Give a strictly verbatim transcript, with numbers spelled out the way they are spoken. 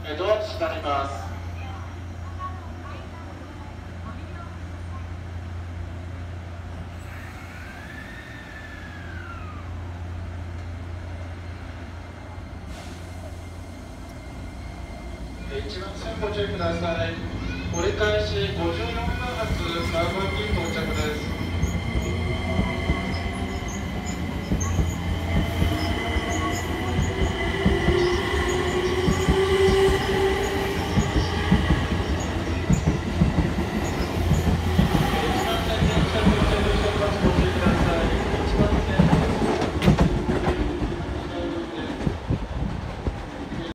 えドア閉まります。一番線ご注意ください。折り返しごじゅうよんふん発、マウンティン到着です。